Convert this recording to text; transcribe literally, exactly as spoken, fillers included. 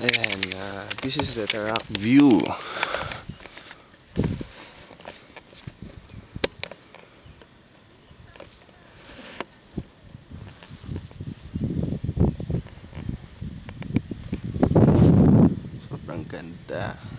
Ayan, uh, this is the Tarak view. Sobrang ganda.